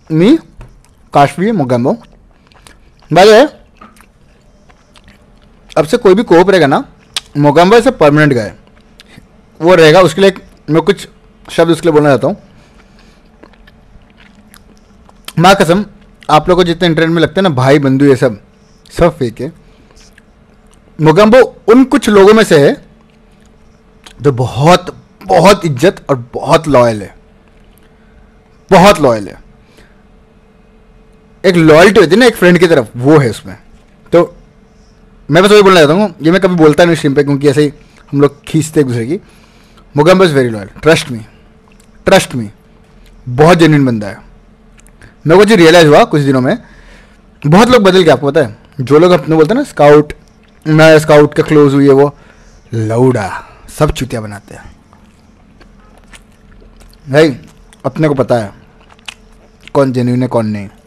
मी काशवी मोगैम्बो। भाई अब से कोई भी कोप रहेगा ना, मोगैम्बो से परमानेंट गाय वो रहेगा। उसके लिए मैं कुछ शब्द उसके लिए बोलना चाहता हूँ। माँ कसम, आप लोगों को जितने इंटरनेट में लगते हैं ना भाई बंधु ये सब फेक है। मोगैम्बो उन कुछ लोगों में से है जो बहुत बहुत इज्जत और बहुत लॉयल है, बहुत लॉयल है। एक लॉयल्टी होती है ना एक फ्रेंड की तरफ, वो है उसमें। तो मैं बस वही बोलना चाहता हूँ, ये मैं कभी बोलता नहीं स्ट्रीम पे क्योंकि ऐसे ही हम लोग खींचते एक दूसरे की। Mogambo is very loyal, trust me, बहुत जेन्युइन बंदा है। मेरे को जो रियलाइज़ हुआ कुछ दिनों में, बहुत लोग बदल गए। आपको पता है, जो लोग अपने बोलते हैं ना स्काउट, मैं स्काउट के क्लोज हुई है, वो लौड़ा सब चुतिया बनाते हैं भाई। अपने को पता है कौन जेन्युइन है कौन नहीं।